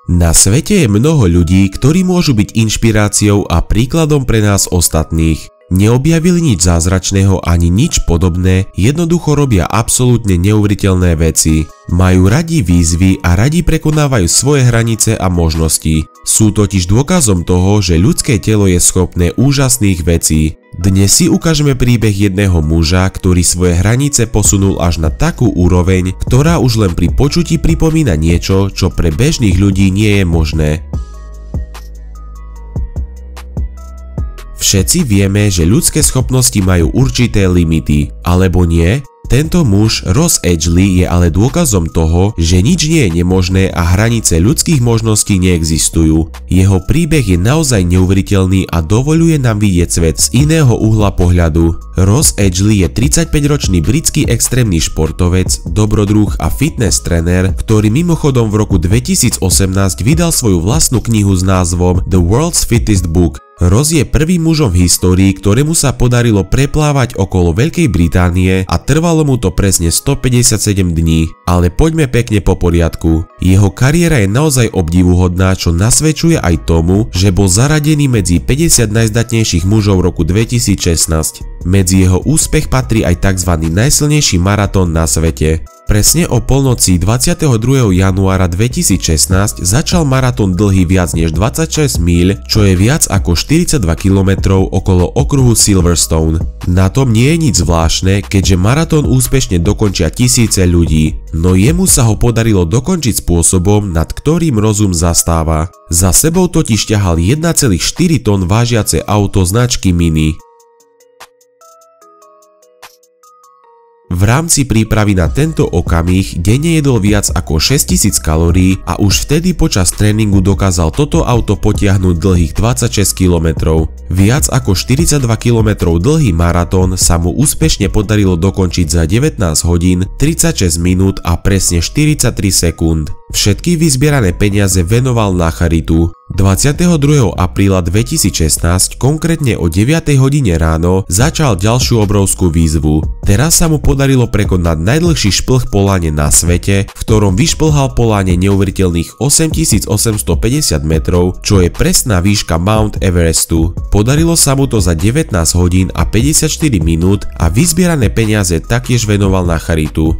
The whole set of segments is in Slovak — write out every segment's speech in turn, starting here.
Na svete je mnoho ľudí, ktorí môžu byť inšpiráciou a príkladom pre nás ostatných. Neobjavili nič zázračného ani nič podobné, jednoducho robia absolútne neuveriteľné veci. Majú radi výzvy a radi prekonávajú svoje hranice a možnosti. Sú totiž dôkazom toho, že ľudské telo je schopné úžasných vecí. Dnes si ukážeme príbeh jedného muža, ktorý svoje hranice posunul až na takú úroveň, ktorá už len pri počutí pripomína niečo, čo pre bežných ľudí nie je možné. Všetci vieme, že ľudské schopnosti majú určité limity, alebo nie? Tento muž, Ross Edgley, je ale dôkazom toho, že nič nie je nemožné a hranice ľudských možností neexistujú. Jeho príbeh je naozaj neuveriteľný a dovoľuje nám vidieť svet z iného uhla pohľadu. Ross Edgley je 35-ročný britský extrémny športovec, dobrodruh a fitness tréner, ktorý mimochodom v roku 2018 vydal svoju vlastnú knihu s názvom The World's Fittest Book. Ross je prvým mužom v histórii, ktorému sa podarilo preplávať okolo Veľkej Británie a trvalo mu to presne 157 dní. Ale poďme pekne po poriadku. Jeho kariéra je naozaj obdivuhodná, čo nasvedčuje aj tomu, že bol zaradený medzi 50 najzdatnejších mužov roku 2016. Medzi jeho úspech patrí aj tzv. Najsilnejší maratón na svete. Presne o polnoci 22. januára 2016 začal maratón dlhý viac než 26 míľ, čo je viac ako 42 km okolo okruhu Silverstone. Na tom nie je nič zvláštne, keďže maratón úspešne dokončia tisíce ľudí, no jemu sa ho podarilo dokončiť spôsobom, nad ktorým rozum zastáva. Za sebou totiž ťahal 1,4 tón vážiace auto značky Mini. V rámci prípravy na tento okamih denne jedol viac ako 6000 kalórií a už vtedy počas tréningu dokázal toto auto potiahnuť dlhých 26 km. Viac ako 42 km dlhý maratón sa mu úspešne podarilo dokončiť za 19 hodín, 36 minút a presne 43 sekúnd. Všetky vyzbierané peniaze venoval na charitu. 22. apríla 2016, konkrétne o 9 hodine ráno, začal ďalšiu obrovskú výzvu. Teraz sa mu podarilo prekonať najdlhší šplh po lane na svete, v ktorom vyšplhal po lane neuveriteľných 8850 metrov, čo je presná výška Mount Everestu. Podarilo sa mu to za 19 hodín a 54 minút a vyzbierané peniaze taktiež venoval na charitu.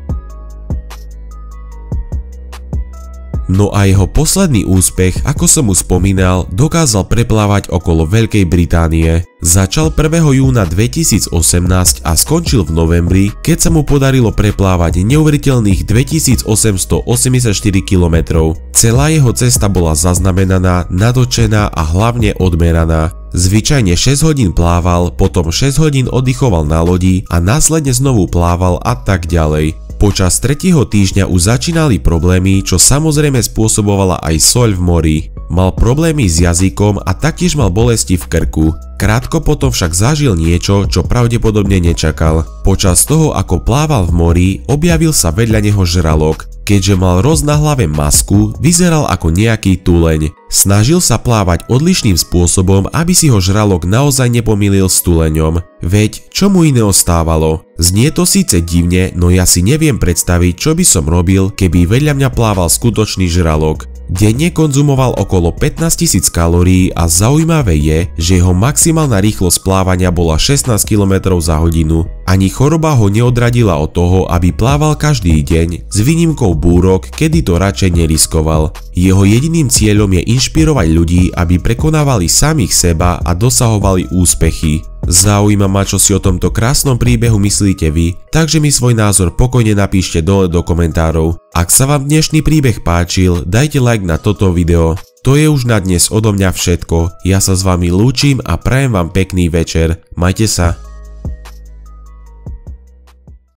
No a jeho posledný úspech, ako som už spomínal, dokázal preplávať okolo Veľkej Británie. Začal 1. júna 2018 a skončil v novembri, keď sa mu podarilo preplávať neuveriteľných 2884 km. Celá jeho cesta bola zaznamenaná, natočená a hlavne odmeraná. Zvyčajne 6 hodín plával, potom 6 hodín oddychoval na lodi a následne znovu plával a tak ďalej. Počas 3. týždňa už začínali problémy, čo samozrejme spôsobovala aj soľ v mori. Mal problémy s jazykom a taktiež mal bolesti v krku. Krátko potom však zažil niečo, čo pravdepodobne nečakal. Počas toho, ako plával v mori, objavil sa vedľa neho žralok. Keďže mal Ross na hlave masku, vyzeral ako nejaký tuleň. Snažil sa plávať odlišným spôsobom, aby si ho žralok naozaj nepomýlil s tuleňom. Veď, čo mu iné ostávalo? Znie to síce divne, no ja si neviem predstaviť, čo by som robil, keby vedľa mňa plával skutočný žralok. Denne konzumoval okolo 15 000 kalórií a zaujímavé je, že jeho maximálna rýchlosť plávania bola 16 km za hodinu. Ani choroba ho neodradila od toho, aby plával každý deň, s výnimkou búrok, kedy to radšej neriskoval. Jeho jediným cieľom je inšpirovať ľudí, aby prekonávali samých seba a dosahovali úspechy. Zaujíma ma, čo si o tomto krásnom príbehu myslíte vy, takže mi svoj názor pokojne napíšte dole do komentárov. Ak sa vám dnešný príbeh páčil, dajte like na toto video. To je už na dnes odo mňa všetko, ja sa s vami lúčim a prajem vám pekný večer. Majte sa.